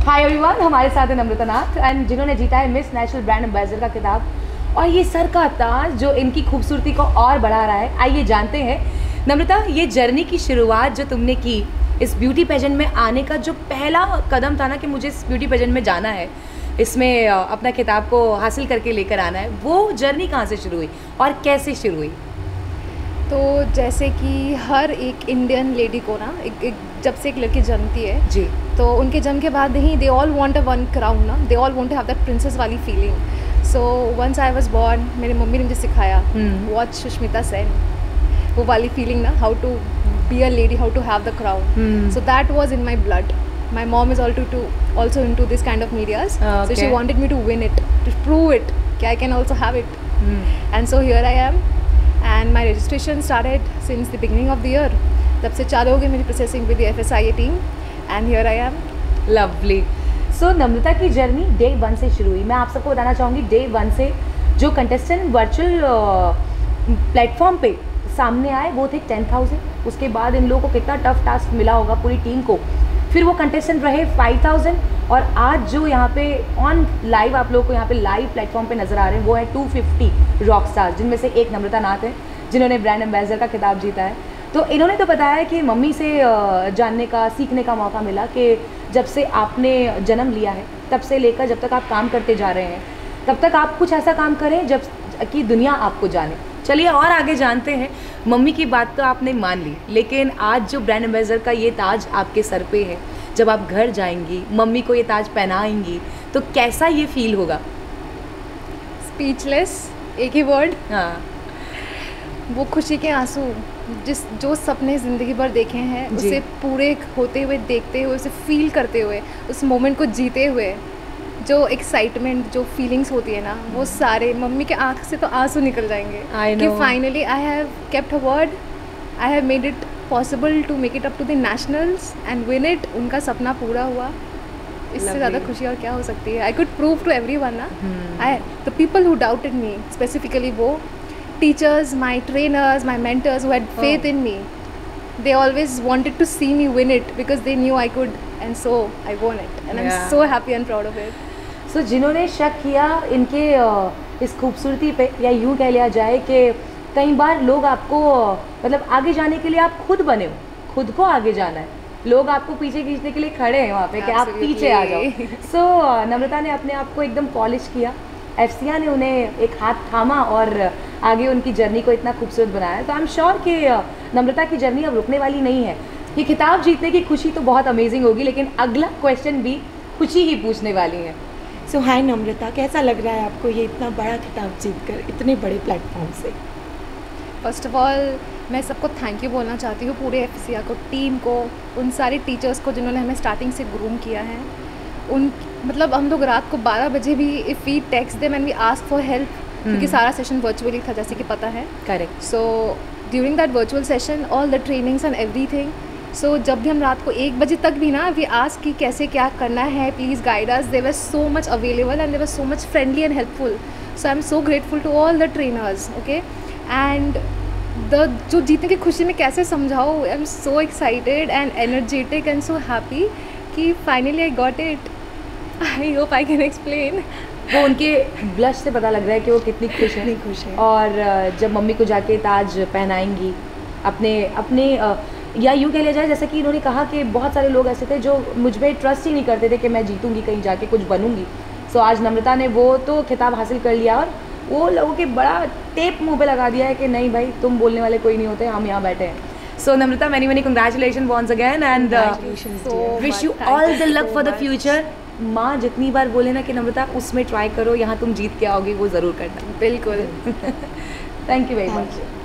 Hi everyone, हमारे साथ है नम्रता नाथ एंड जिन्होंने जीता है मिस नेशनल ब्रांड एम्बेसडर का खिताब। और ये सर का ताज जो इनकी खूबसूरती को और बढ़ा रहा है। आइए जानते हैं नम्रता, ये जर्नी की शुरुआत जो तुमने की इस ब्यूटी पेजेंट में आने का, जो पहला कदम था ना कि मुझे इस ब्यूटी पेजेंट में जाना है, इसमें अपना खिताब को हासिल करके लेकर आना है, वो जर्नी कहाँ से शुरू हुई और कैसे शुरू हुई? तो जैसे कि हर एक इंडियन लेडी को ना एक जब से एक लड़की जन्मती है जी, तो उनके जन्म के बाद ही they all want a one crown ना, they all want to have that princess वाली feeling. So once I was born, मेरी मम्मी ने मुझे सिखाया वॉच सुष्मिता सेन, वो वाली फीलिंग ना, how to be a lady, how to have the crown. So that was in my blood. My mom is also into this kind of medias. So she wanted me to win it, to prove it that I can also have it. And so here I am. And my registration started since the beginning of the year. तब से चालू हो गई मेरी processing with the FSIA team and here I am. Lovely. So Namrata की journey day 1 से शुरू हुई। मैं आप सबको बताना चाहूँगी, डे 1 से जो कंटेस्टेंट वर्चुअल प्लेटफॉर्म पे सामने आए वो थे 10,000। उसके बाद इन लोगों को कितना टफ टास्क मिला होगा पूरी टीम को, फिर वो कंटेस्टेंट रहे 5,000 और आज जो यहाँ पे ऑन लाइव आप लोगों को यहाँ पे लाइव प्लेटफॉर्म पे नज़र आ रहे हैं वो है 250 रॉक स्टार्स, जिनमें से एक नम्रता नाथ है जिन्होंने ब्रांड एम्बेसडर का खिताब जीता है। तो इन्होंने तो बताया कि मम्मी से जानने का, सीखने का मौका मिला कि जब से आपने जन्म लिया है तब से लेकर जब तक आप काम करते जा रहे हैं तब तक आप कुछ ऐसा काम करें जब कि दुनिया आपको जाने। चलिए और आगे जानते हैं। मम्मी की बात तो आपने मान ली, लेकिन आज जो ब्रांड एम्बेसडर का ये ताज आपके सर पे है, जब आप घर जाएंगी मम्मी को ये ताज पहनाएंगी तो कैसा ये फील होगा? स्पीचलेस, एक ही वर्ड। हाँ, वो खुशी के आंसू, जो सपने ज़िंदगी भर देखे हैं उसे पूरे होते हुए, देखते हुए, उसे फील करते हुए, उस मोमेंट को जीते हुए, जो एक्साइटमेंट, जो फीलिंग्स होती है ना, वो सारे मम्मी के आँख से तो आंसू निकल जाएंगे कि finally I have kept a word, I have made it possible to make it up to the nationals and win it. उनका सपना पूरा हुआ, इससे ज़्यादा खुशी और क्या हो सकती है? I could prove to everyone ना, the people who doubted me, specifically वो teachers, my trainers, my mentors who had faith in me, they always wanted to see me win it because they knew I could, and so I won it and I'm so happy and proud of it. So जिन्होंने शक किया इनके इस खूबसूरती पे, या यूँ कह लिया जाए कि कई बार लोग आपको मतलब आगे जाने के लिए आप खुद बने हो, खुद को आगे जाना है, लोग आपको पीछे खींचने के लिए खड़े हैं वहाँ पे कि आप पीछे आ जाओ। सो नम्रता ने अपने आप को एकदम पॉलिश किया, FCA ने उन्हें एक हाथ थामा और आगे उनकी जर्नी को इतना खूबसूरत बनाया। तो आई एम श्योर कि नम्रता की जर्नी अब रुकने वाली नहीं है। ये खिताब जीतने की खुशी तो बहुत अमेजिंग होगी, लेकिन अगला क्वेश्चन भी खुशी ही पूछने वाली है। सो हाय नम्रता, कैसा लग रहा है आपको ये इतना बड़ा खिताब जीतकर इतने बड़े प्लेटफॉर्म से? फर्स्ट ऑफ ऑल मैं सबको थैंक यू बोलना चाहती हूँ, पूरे FCA को, टीम को, उन सारे टीचर्स को जिन्होंने हमें स्टार्टिंग से ग्रूम किया है। उन मतलब हम लोग रात को 12 बजे भी if we text them and we ask for help, क्योंकि सारा सेशन वर्चुअली था जैसे कि पता है। Correct. So during that virtual session all the trainings and everything, so जब भी हम रात को 1 बजे तक भी ना वी आस्क कि कैसे क्या करना है, please guide us, they were so much available and they were so much friendly and helpful. So I am so grateful to all the trainers. Okay, and जो जीतने की खुशी में कैसे समझाओ, I am so excited and energetic and so happy कि finally I got it. I hope I can explain. वो उनके ब्लश से पता लग रहा है कि वो कितनी खुश है। और जब मम्मी को जाके ताज पहनाएंगी अपने या यूँ कह लिया जाए जैसा कि इन्होंने कहा कि बहुत सारे लोग ऐसे थे जो मुझ पर ट्रस्ट ही नहीं करते थे कि मैं जीतूंगी, कहीं जाके कुछ बनूंगी। सो आज नम्रता ने वो तो खिताब हासिल कर लिया और वो लोगों के बड़ा टेप मुँह पे लगा दिया है कि नहीं भाई, तुम बोलने वाले कोई नहीं होते, हम यहाँ बैठे हैं। So Namrata, many congratulation once again and wish you all the luck for the future. माँ जितनी बार बोले ना कि नम्रता उसमें ट्राई करो, यहाँ तुम जीत के आओगी, वो ज़रूर करना। बिल्कुल। Thank you very much.